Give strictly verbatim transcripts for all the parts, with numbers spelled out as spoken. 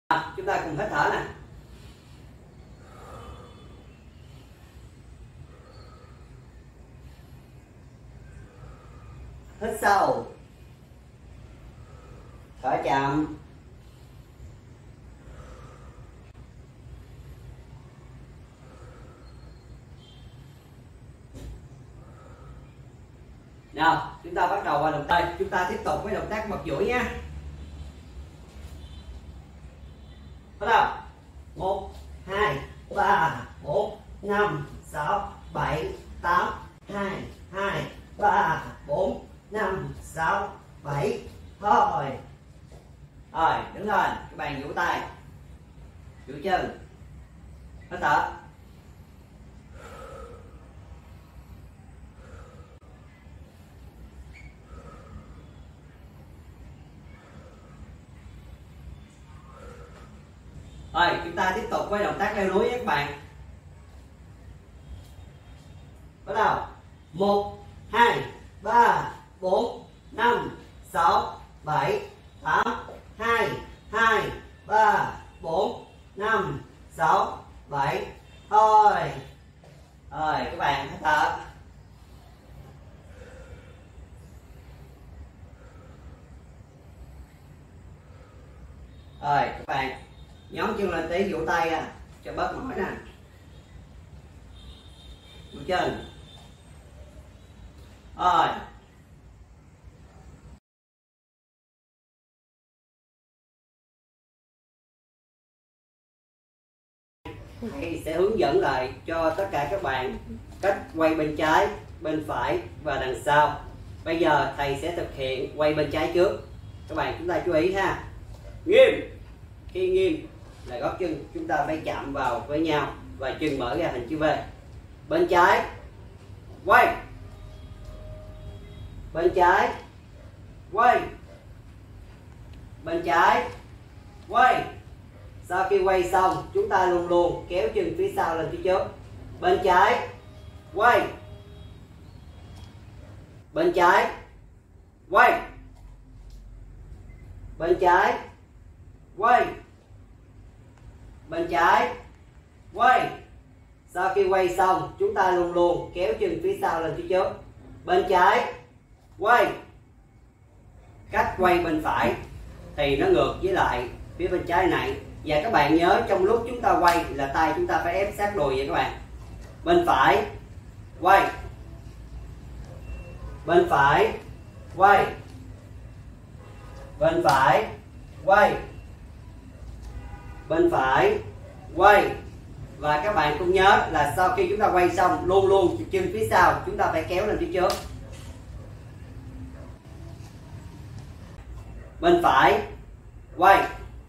À, chúng ta cùng hít thở nè. Hít sâu, thở chậm. Nào, chúng ta bắt đầu vào động tác. Chúng ta tiếp tục với động tác bật duỗi nha. Bắt đầu. một, hai, ba, bốn, năm, sáu, bảy, tám. hai, hai, ba, bốn, năm, sáu, bảy. Thôi. Rồi, đứng lên, các bạn duỗi tay, duỗi chân. Hít thở. Rồi, chúng ta tiếp tục với động tác leo núi nhé các bạn. Bắt đầu. một, hai, ba, bốn, năm, sáu, bảy, tám. hai, hai, ba, bốn, năm, sáu, bảy. Thôi. Rồi, các bạn hít thở. Rồi, các bạn nhón chân lên tí, vỗ tay ra cho bớt mỏi nè. Vỗ chân. Rồi. Thầy sẽ hướng dẫn lại cho tất cả các bạn cách quay bên trái, bên phải và đằng sau. Bây giờ thầy sẽ thực hiện quay bên trái trước. Các bạn chúng ta chú ý ha. Nghiêm. Khi nghiêm là gót chân chúng ta phải chạm vào với nhau và chân mở ra hình chữ V. Bên trái quay, bên trái quay, bên trái quay. Sau khi quay xong chúng ta luôn luôn kéo chân phía sau lên phía trước. Bên trái quay, bên trái quay, bên trái quay, bên trái quay. Sau khi quay xong chúng ta luôn luôn kéo chân phía sau lên phía trước. Bên trái quay. Cách quay bên phải thì nó ngược với lại phía bên trái này. Và các bạn nhớ trong lúc chúng ta quay là tay chúng ta phải ép sát đùi vậy các bạn. Bên phải quay, bên phải quay, bên phải quay, bên phải quay. Và các bạn cũng nhớ là sau khi chúng ta quay xong luôn luôn chân phía sau chúng ta phải kéo lên phía trước. Bên phải quay,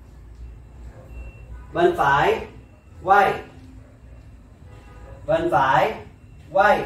bên phải quay, bên phải quay,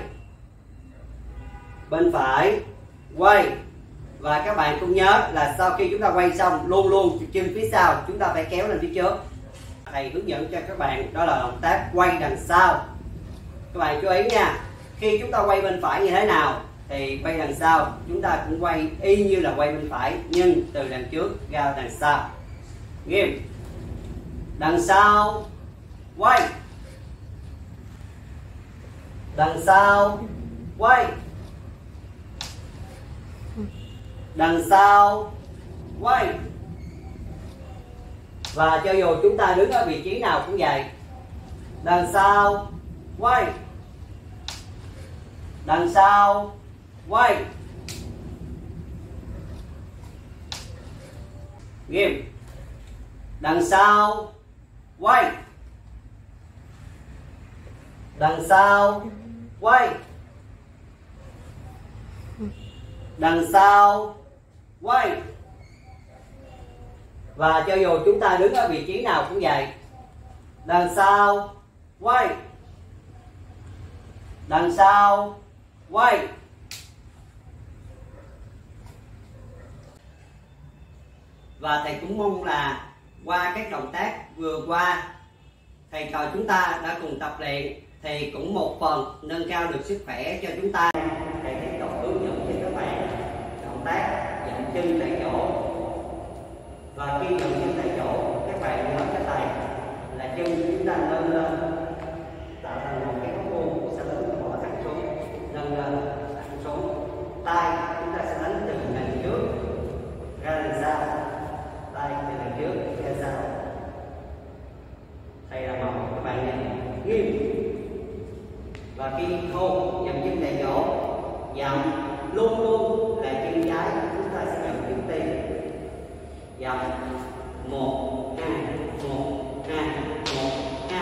bên phải quay. Và các bạn cũng nhớ là sau khi chúng ta quay xong luôn luôn chân phía sau chúng ta phải kéo lên phía trước. Thầy hướng dẫn cho các bạn đó là động tác quay đằng sau. Các bạn chú ý nha. Khi chúng ta quay bên phải như thế nào thì quay đằng sau chúng ta cũng quay y như là quay bên phải, nhưng từ đằng trước ra đằng sau. Nghiêm. Đằng sau quay, đằng sau quay, đằng sau quay. Và cho dù chúng ta đứng ở vị trí nào cũng vậy. Đằng sau quay, đằng sau quay. Nghiêm. Đằng sau quay, đằng sau quay, đằng sau quay. Và cho dù chúng ta đứng ở vị trí nào cũng vậy. Đằng sau quay, đằng sau quay. Và thầy cũng mong là qua các động tác vừa qua thầy trò chúng ta đã cùng tập luyện thì cũng một phần nâng cao được sức khỏe cho chúng ta. Thầy tiếp tục hướng dẫn cho các bạn động tác dậm chân tại chỗ. Và khi dậm chân tại chỗ các bạn thầy là chân chúng ta nâng lên tạo thành một cái góc vuông, sau đó chúng ta bỏ thẳng xuống, nâng lên thẳng xuống. Tay chúng ta sẽ đánh từ đằng trước ra đằng sau, tay từ đằng trước ra sau. Thầy là một các bạn nhé, nghiêm. Và khi hôn dậm chân tại chỗ, dậm luôn luôn là chân trái chúng ta sẽ dậm trước tiên. Dậm một hai một hai một hai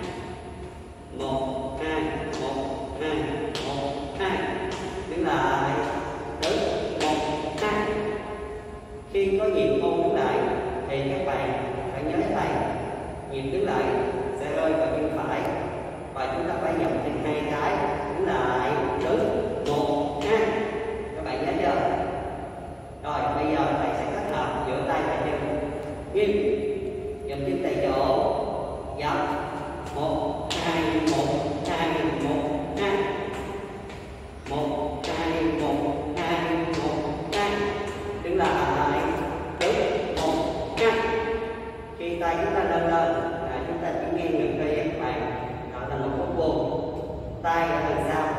một hai một hai một hai, đứng lại đứng một hai. Khi có nhịp hôn đứng lại thì các bạn phải nhớ thầy, nhịp đứng lại sẽ rơi vào chân phải và chúng ta phải dậm chân hai cái, đứng lại đứng một hai. Các bạn nhớ chưa? Rồi bây giờ thầy sẽ kết hợp giữa tay và chân. Nghiêm, dậm chân tại chỗ, dậm một hai một hai một hai một hai một hai một hai, đứng lại đứng một hai. Khi tay chúng ta lên lên là chúng ta chỉ nghiêng ngược đây các bạn, tạo thành một góc vuông. Tay ở đằng sau